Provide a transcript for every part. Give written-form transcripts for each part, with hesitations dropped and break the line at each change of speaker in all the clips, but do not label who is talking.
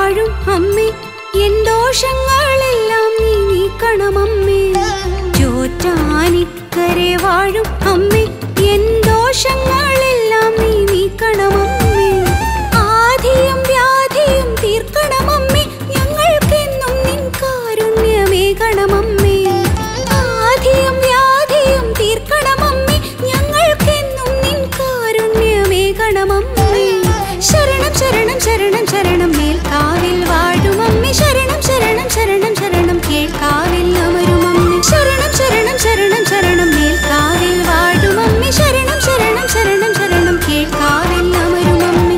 വാഴും അമ്മേ എൻ ദോഷങ്ങളെല്ലാം നീ നീക്കണമമ്മേ. ചോറ്റാനിക്കരെ വാഴും അമ്മേ എൻ ദോഷങ്ങളെല്ലാം നീ നീക്കണമമ്മേ. ആധിയും വ്യാധിയും തീർക്കണമമ്മേ ഞങ്ങൾക്കെന്നും നിൻ കാരുണ്യമേകണമമ്മേ. ആധിയും വ്യാധിയും തീർക്കണമമ്മേ ഞങ്ങൾക്കെന്നും നിൻ കാരുണ്യമേകണമമ്മേ. ശരണം ശരണം ശരണം ശരണം മേൽക്കാവിൽ വാഴുമമ്മേ. ശരണം ശരണം ശരണം ശരണം കേൾക്കാവിൽ അമരുമമ്മേ. ശരണം ശരണം ശരണം ശരണം മേൽക്കാവിൽ വാഴുമമ്മേ. ശരണം ശരണം ശരണം ശരണം കേൾക്കാവിൽ അമരുമമ്മേ.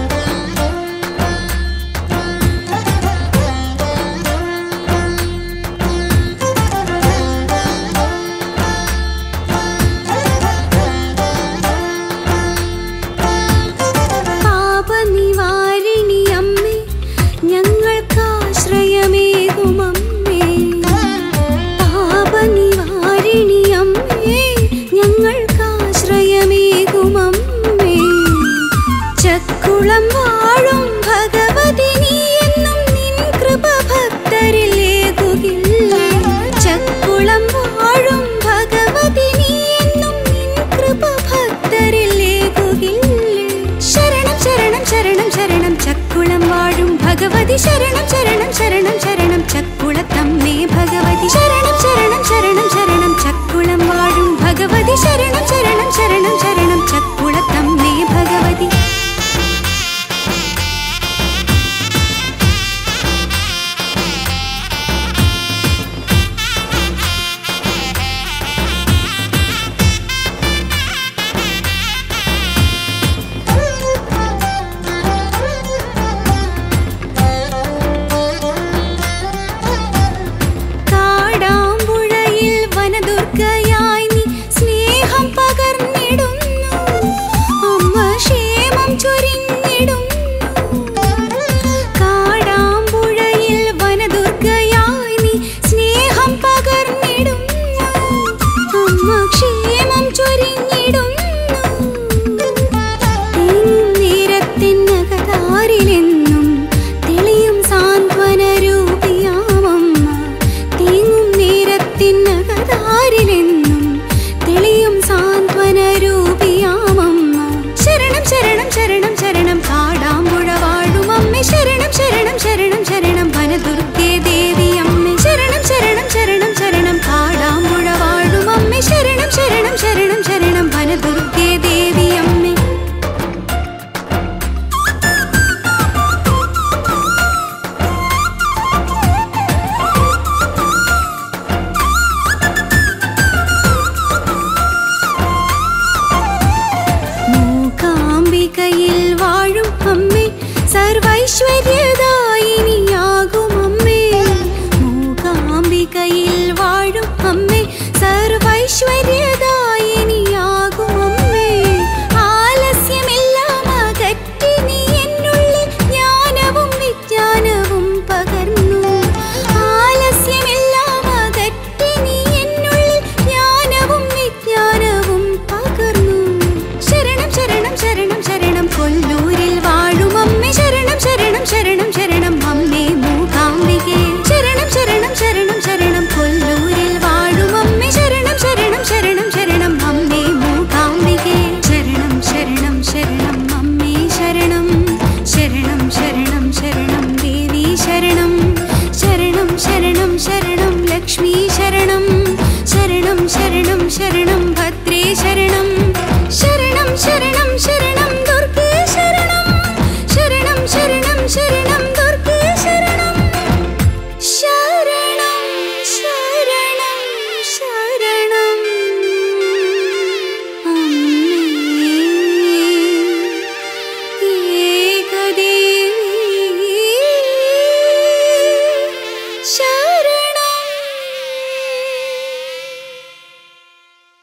പാപനിവാരിണി അമ്മേ ഞങ്ങൾക്കാശ്രയമേകുമമ്മേ. പാപനിവാരിണി അമ്മേ ഞങ്ങൾക്കാശ്രയമേകുമമ്മേ. ചക്കുളം വാഴും ഭഗവതി നീ എന്നും നിൻ കൃപ ഭക്തരിലേകുകില്ലേ. ചക്കുളം വാഴും ഭഗവതി നീ എന്നും നിൻ കൃപ ഭക്തരിലേകുകില്ലേ. ശരണം ശരണം ശരണം ശരണം ചക്കുളം വാഴും ഭഗവതി. ശരണം ശരണം ശരണം ശരണം ചക്കുളത്തമ്മേ ഭഗവതി. ശരണം ശരണം ശരണം ശരണം ചക്കുളം വാഴും ഭഗവതി. ശരണം ശരണം ശരണം ശരണം ചക്കുളത്തമ്മേ ഭഗവതി. കാടാമ്പുഴയിൽ വനദുർഗയായി നീ സ്നേഹം പകർന്നിടുന്നു. അമ്മ ക്ഷേമം ചൊരിഞ്ഞിടുന്നു. കാടാമ്പുഴയിൽ വനദുർഗയായി നീ സ്നേഹം പകർന്നിടുന്നു. അമ്മ ക്ഷേമം ചൊരിഞ്ഞിടുന്നു. നേരത്തിനകതാരിലെന്നും തെളിയും സാന്ത്വനരൂപിയാമമ്മ. തീങ്ങും നേരത്തിനകതാരിലെന്നും തെളിയും സാന്ത്വനരൂപിയാമമ്മ. ശരണം ശരണം ശരണം ശരണം കാടാമ്പുഴ വാഴുമമ്മേ. ശരണം ശരണം ശരണം ശരണം വനദുർഗേ ദേവിയമ്മേ. ശരണം ശരണം ശരണം ശരണം കാടാമ്പുഴ വാഴുമമ്മേ. ശരണം ശരണം ശരണം ശരണം വനദുർഗേ ദേവിയമ്മേ. മൂകാംബികയിൽ വാഴും അമ്മേ സർവൈശ്വര്യദായിനിയാകുമമ്മേ. മൂകാംബികയിൽ വാഴും അമ്മേ സർവൈശ്വര്യദായിനിയാകുമമ്മേ. ആലസ്യമെല്ലാം അകറ്റി നീ എന്നുള്ളിൽ ജ്ഞാനവും വിജ്ഞാനവും പകർന്നു. ആലസ്യമെല്ലാം അകറ്റി നീ എന്നുള്ളിൽ ജ്ഞാനവും വിജ്ഞാനവും പകർന്നു. ശരണം ശരണം ശരണം ശരണം കൊല്ലൂരിൽ വാഴുമമ്മേ. ശരണം ശരണം ശരണം ശരണം അമ്മേ മൂകാംബികേ. ശരണം ശരണം ശരണം ശരണം കൊല്ലൂരിൽ വാഴുമമ്മേ. ശരണം ശരണം ശരണം ശരണം അമ്മേ മൂകാംബികേ. ശരണം ശരണം ശരണം അമ്മേ ശരണം. ശരണം ശരണം ശരണം ദേവി ശരണം. ശരണം ശരണം ശരണം ലക്ഷ്മി ശരണം. ശരണം ശരണം ശരണം ഭദ്രേ ശരണം. ശരണം ശരണം ശരണം ദുർഗേ ശരണം. ശരണം ശരണം ശരണം ദുർഗേ ശരണം. ശരണം ശരണം ശരണം അമ്മേ ഏകദേവി. ശരണം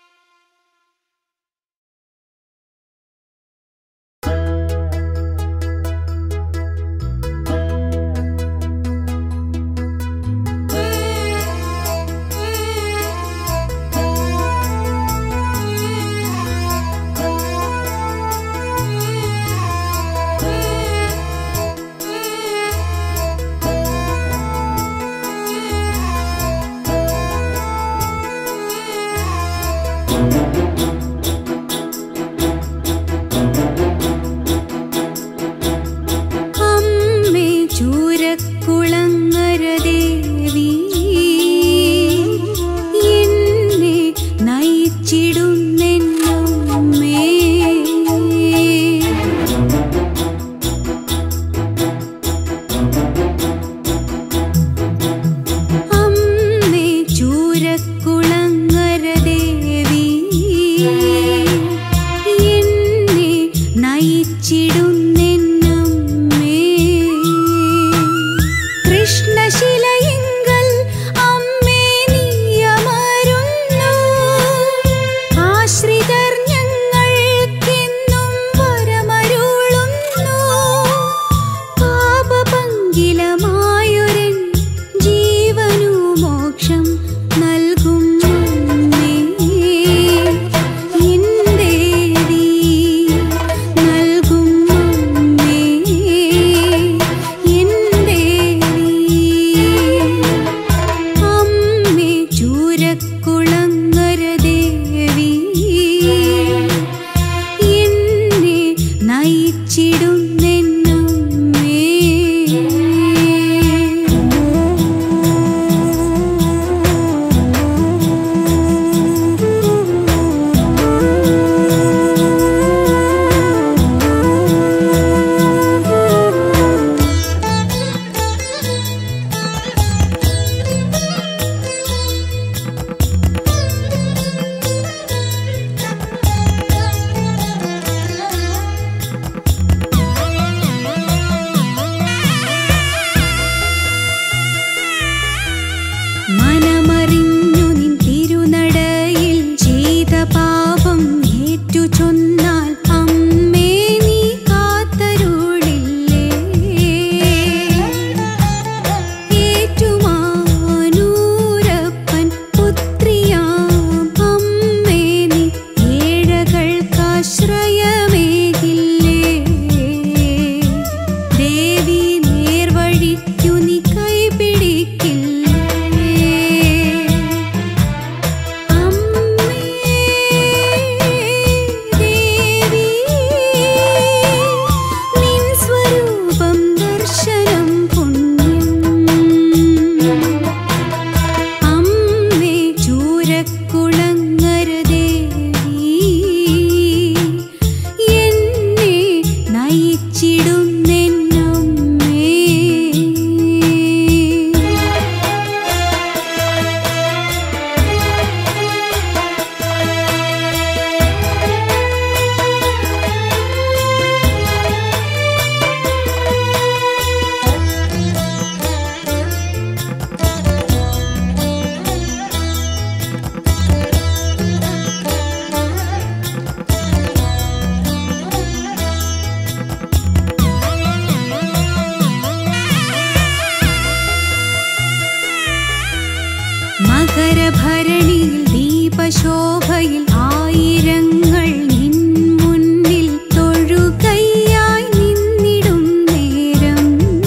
ശോഭയിൽ ആയിരങ്ങൾ നിൻ മുന്നിൽ തൊഴുകൈയായി നിന്നിടും നേരം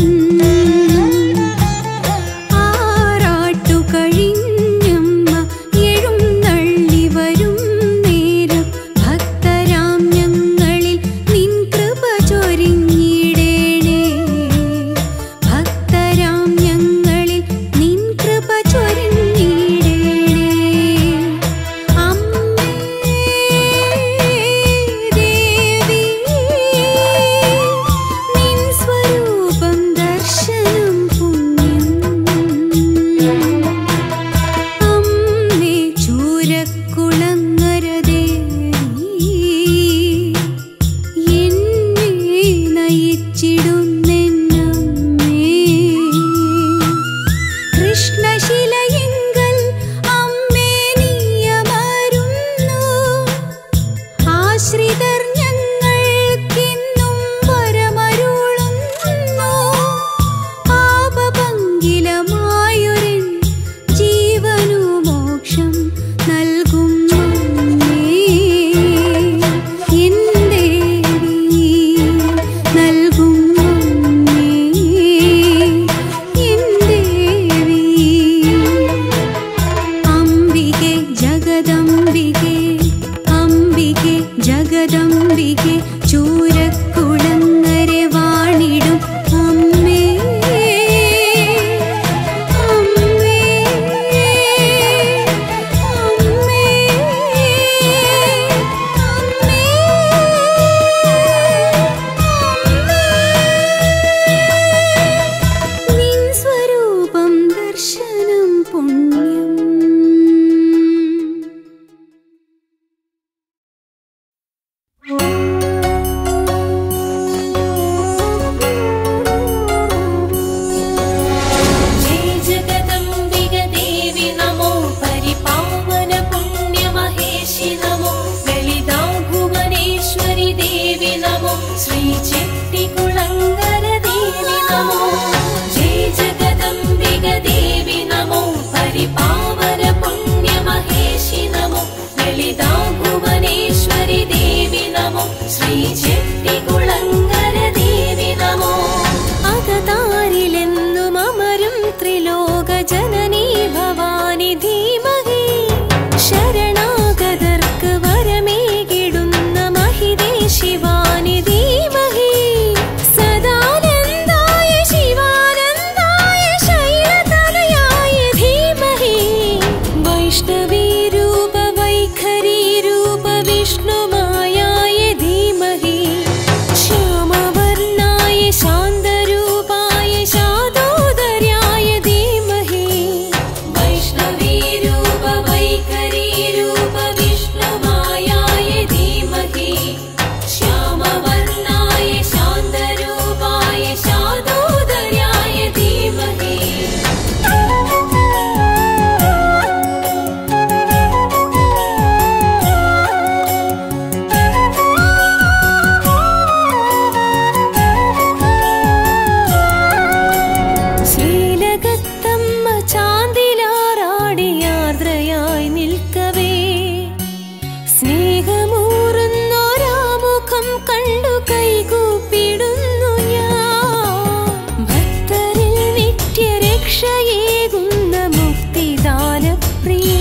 ആറാട്ടു കഴിഞ്ഞമ്മ എഴുന്നള്ളി വരും നേരം ഭക്തരാം ഞങ്ങളിൽ നിൻ കൃപ ചൊരിഞ്ഞിടേണേ ഭക്തരാം ഞങ്ങളിൽ നിൻ കൃപ ചൊരിഞ്ഞിടേണേ അമ്മേ ദേവി നിൻ സ്വരൂപം ദർശനം പുണ്യം അമ്മേ ചൂരക്കുളങ്ങര ദേവി എന്നെ നയിച്ചിടുന്നെന്നമ്മേ കൃഷ്ണശിലയെങ്കൽ അമ്മേ നീയമരുന്നു ആശ്രിതർ ഞങ്ങൾക്കിന്നും വരമരുളുന്നു പാപപങ്കിലമായൊരൻ ജീവനു മോക്ഷം നൽകും അമ്മേ എൻ ദേവി നൽകും അമ്മേ എൻ ദേവി അംബികെ ജഗദംബികെ അംബികെ ജഗദംബികെ ചൂരക്കുളങ്ങരെ വാണിടും അമ്മേ അമ്മേ അമ്മേ അമ്മേ നിൻ സ്വരൂപം ദർശനം പുണ്യം
जय जगदम्बिक देवी नमो परिपावन पुण्यमहेशि नमो ललिता भुवनेश्वरि देवी नमो श्रीचेट्टिकुळङ्गर देवी नमो जय जगदम्बिक देवी नमो परिपावन पुण्यमहेशि नमो ललिता भुवनेश्वरि देवी नमो श्रीचेट्टिकुळङ्गर देवी नमो അകതാരിലെന്നും അമരും ത്രിലോക ജനനീ ഭവാനി ധീമഹി ശരണാഗതർക്ക് വരമേകിടുന്ന മഹിതേ ശിവാനി ധീമഹി സദാനന്ദായ ശിവാനന്ദായ ശൈലതനയായ ധീമഹി വൈഷ്ണവീ രൂപ വൈഖരീ രൂപ വിഷ്ണുമായായ ധീമഹി ശ്യാമവർണായ ശാന്തരൂപായ ശാദോദര്യായ ധീമഹി വൈഷ്ണവീ രൂപ വൈഖരീ രൂപ വിഷ്ണുമായായ ധീമഹി ശ്യാമവർണായ ശാന്തരൂപായ ശാദോദര്യായ ധീമഹി ശ്രീലകത്തമ്മ ചാന്തിലാറാടിയാർദ്രയായി നിൽക്കവേ സ്നേഹമൂറുന്നൊരാമുഖം കണ്ടു കൈകൂപ്പിടുന്നു ഞാൻ ഭക്തരിൽ നിത്യരക്ഷയേകുന്ന മുക്തിദാനപ്രിയേ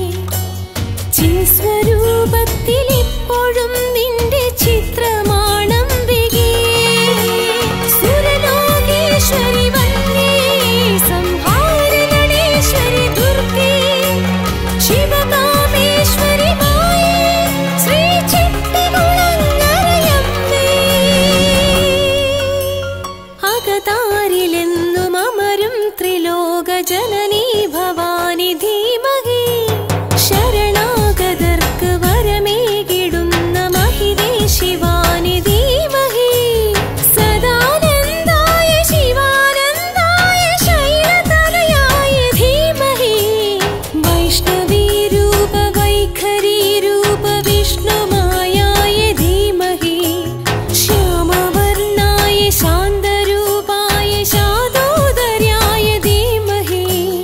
ചിൻസ്വരൂപത്തിൽ ഇപ്പോഴും നിന്റെ ചിത്രമാണംബികേ സുരലോകേശ്വരി വന്ദേ സംഹാരനടേശ്വരി ദുർഗേ ശിവകാമേശ്വരി മായേ ശ്രീചെട്ടികുളങ്ങരയമ്മേ അകതാരിലെന്നും അമരും ത്രിലോക ജനനീ ഭവാനി ധീമഹി ശരണാഗതർക്ക് വരമേകിടുന്ന മഹിതേ ശിവാനി ധീമഹി സദാനന്ദായ ശിവാനന്ദായ ശൈലതനയായ ധീമഹി വൈഷ്ണവീ രൂപ വൈഖരീ രൂപ വിഷ്ണുമായായ ധീമഹി ശ്യാമവർണായ ശാന്തരൂപായ ശാദോദര്യായ ധീമഹി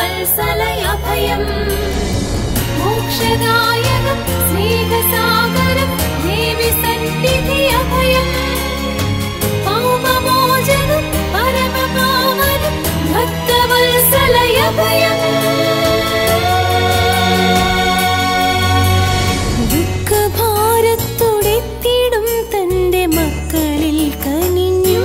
ഭക്തവത്സലയഭയം മോക്ഷദായകം സ്നേഹസാഗരം ദേവി സന്നിധിയഭയം പാപമോചനം പരമപാവനം ഭക്തവത്സലയഭയം ദുഃഖഭാരത്തോടെത്തിടും തന്റെ മക്കളിൽ കനിഞ്ഞു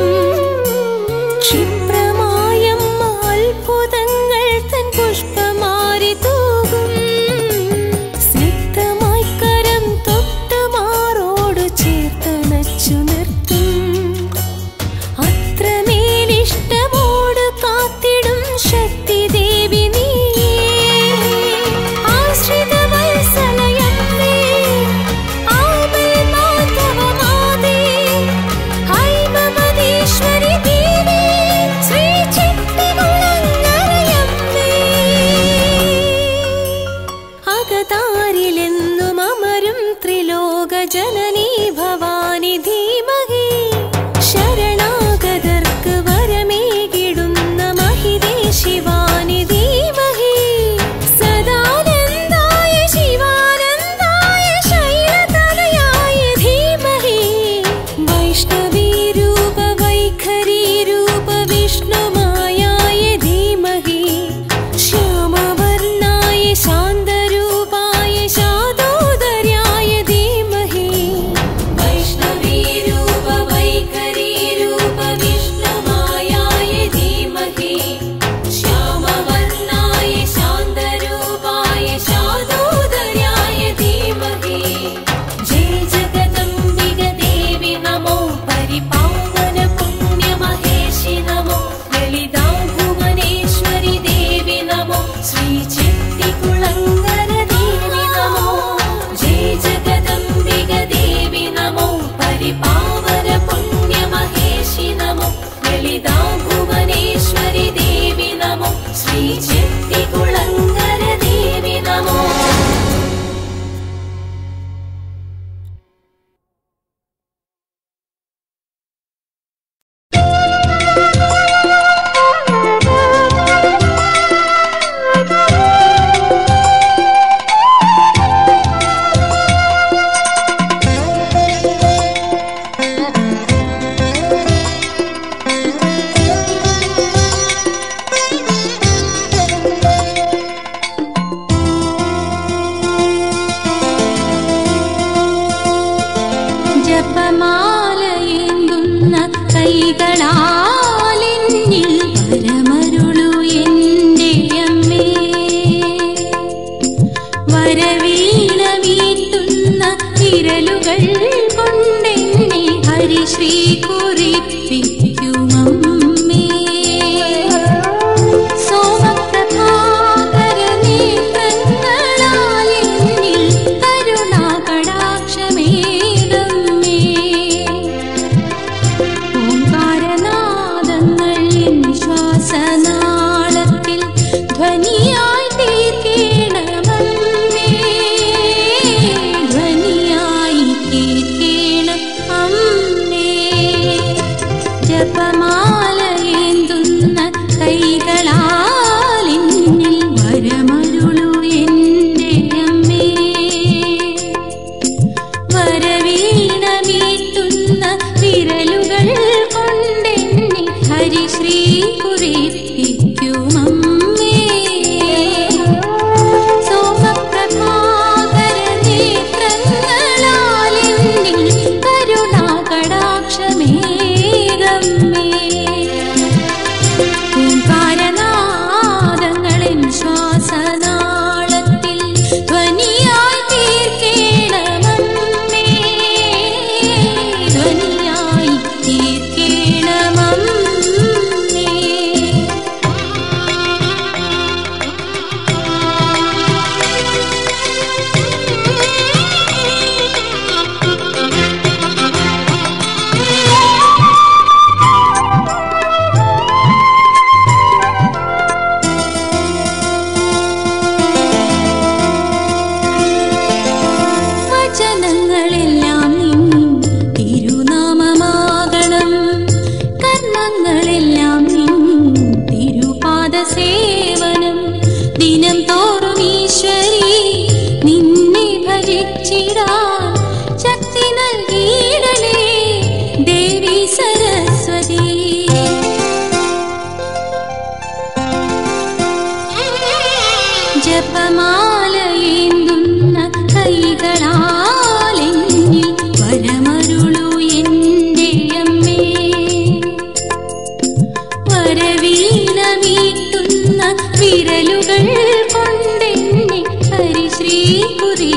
ക്ഷിപ്രമായം അത്ഭുതങ്ങൾ തൻ പുഷ്പമാരി തൂകും സ്നിഗ്ധമായി കരം തൊട്ട് മാറോട് ചേർത്തണച്ചു നിർത്തും അത്രമേലിഷ്ടമോട് കാത്തിടും ശക്തി ദേവി നീ ആശ്രിത വത്സലയമ്മേ ആമൽ മാധവമാതേ ഹൈമമതീശ്വരി ദേവി ശ്രീ ചിട്ടികുളങ്ങരയമ്മേ അകതാരിലെന്നും അമരും ത്രിലോക ജനനീ ഭവാനി ധീമഹി ശരണാഗതർക്ക് വരമേകിടുന്ന മഹിതേ ശിവാനി ധീമഹി സദാനന്ദായ ശിവാനന്ദായ ശൈലതനയായ ധീമഹി വൈഷ്ണവീ രൂപ വൈഖരീ രൂപ വിഷ്ണുമായായ ധീമഹി ശ്യാമവർണായ ശാന്തരൂപായ ശാദോദര്യായ ധീമഹി വൈഷ്ണവീ രൂപ വൈഖരീ രൂപ വിഷ്ണുമായായ ധീമഹി ശ്യാമവർണായ ശാന്തരൂപായ ശാദോദര്യായ ധീമഹി ജയ ജഗദംബിക ദേവി നമോ പരിപാവന പുണ്യമഹേഷി നമോ ലളിതാ ഭുവനേശ്വരി ദേവി നമോ ശ്രീ ചിട്ടികുളങ്ങര ദേവി നമോ ജയ ജഗദംബിക ദേവി നമോ പരിപാവന പുണ്യമഹേഷി നമോ ലളിതാ ഭുവനേശ്വരി ദേവി നമോ ശ്രീ ചിട്ടികുളങ്ങര ദേവി നമോ
ജപമാലയേന്തുന്ന കൈകളാലെന്നിൽ വരമരുളു എന്റെ അമ്മേ വരവീണ വീട്ടുന്ന വിരലുകൾ കൊണ്ടെന്നെ ഹരിശ്രീ കുറിപ്പിക്കുമമ്മേ സോമപ്രഭാകര നേത്രങ്ങളാൽ എന്നിൽ കരുണാകടാക്ഷമേകമ്മേ ഓംകാരനാദങ്ങൾ എൻ ശ്വാസനാളത്തിൽ ധ്വനിയായി തീർക്കേണമമ്മേ ധ്വനിയായി തീർക്കേണം അമ്മേ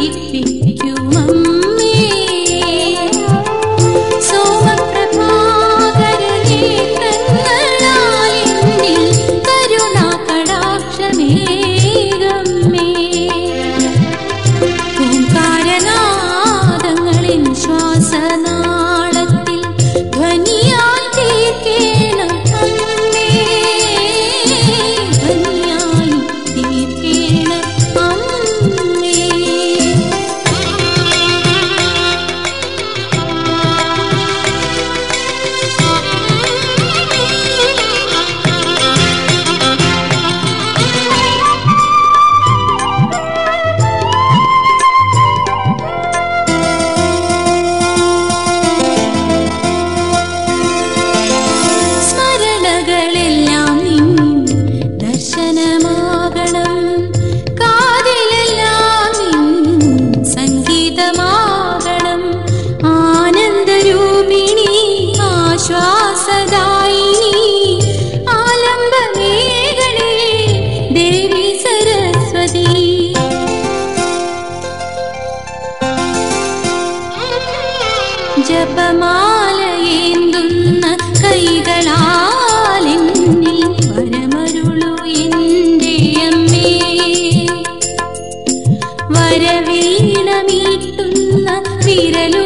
ജപമാലയേന്തുന്ന കൈകളാലെന്നിൽ വരമരുളു എൻ്റെ അമ്മേ. വരവീണമീട്ടുന്ന വിരലു